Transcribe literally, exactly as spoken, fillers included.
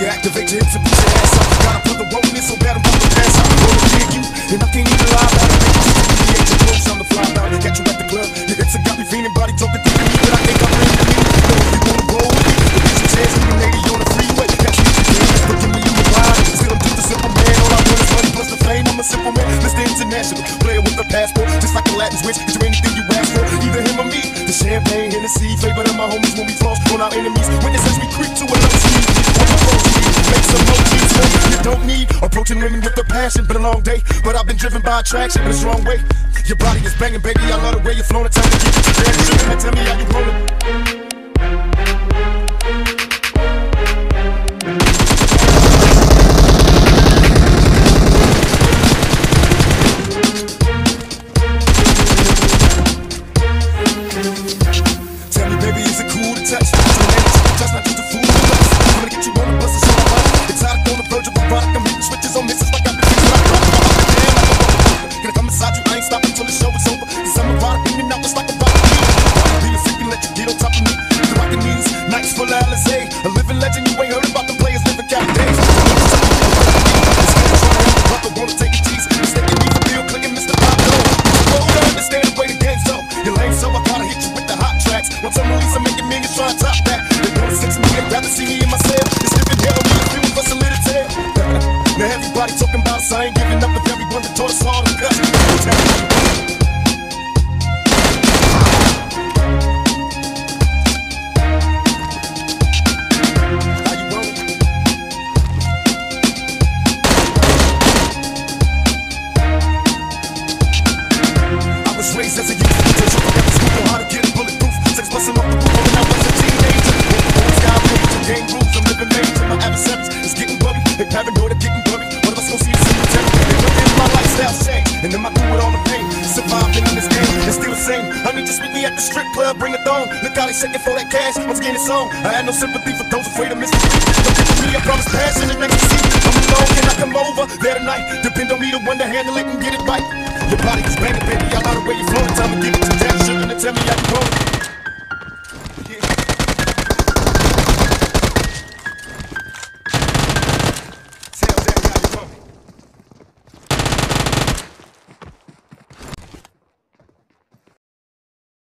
you activate your hips and put your ass up. Gotta put the roll in so bad I'm about to pass out. Gonna dig you, and I can't even lie about it. You ain't too close, I'm the fly about it. Got you at the club, your hips have got me feeling. Body talking through to me, but I think I'm ready to meet. Know if you wanna roll with me, but get your chance with me, lady, on the freeway. Got you easy, but give me you a ride. Still I'm just a simple man, all I want is money plus the fame. I'm a simple man, Mister International, player with a passport, just like a Latin switch. Is there anything you ask for? Either him or me. The champagne, Hennessy, flavor of my homies when we floss on our enemies. Witnesses we creep to another speed. Make some emojis, you don't need approaching women with a passion. Been a long day, but I've been driven by attraction in a strong way. Your body is banging, baby. I love the way you're flowing. Time to get you together. Sugar, man, tell me how you rolling. A living legend, you ain't heard about the players living cap days. Wanna take a tease, mistaking me for real, clicking Mister Pop Dog. You don't understand the way the game's so. You're lame, so I gotta hit you with the hot tracks. Once I'm released, I'm making millions trying to top that. They wanna sex me, they'd rather see me in my cell. It's living hell, me a feeling for some little tail. Now everybody talking about us, I ain't giving up with everyone that taught us all the cuss. Raised as a youth, I got the scoop on how to get bulletproof. Sex busting off the roof when I was a teenager. Sky rage, game rules, I'm living major. My adversaries is getting buggy. They paranoid, I'm getting buggy. One of us gon' see us in the temple. They look in my lifestyle change, and then I do it all the pain. Surviving in this game, it's still the same. I need to meet me at the strip club, bring a thong. Look how they shaking for that cash, I'm getting it's on. I had no sympathy for those afraid of missing street. Look at me, I promise passion and ecstasy. I'm alone, can I come over there tonight? Depend on me to one to handle it and get it right. Your body is banging, baby, I love the way you flow. Time to get it to that sugar and tell me I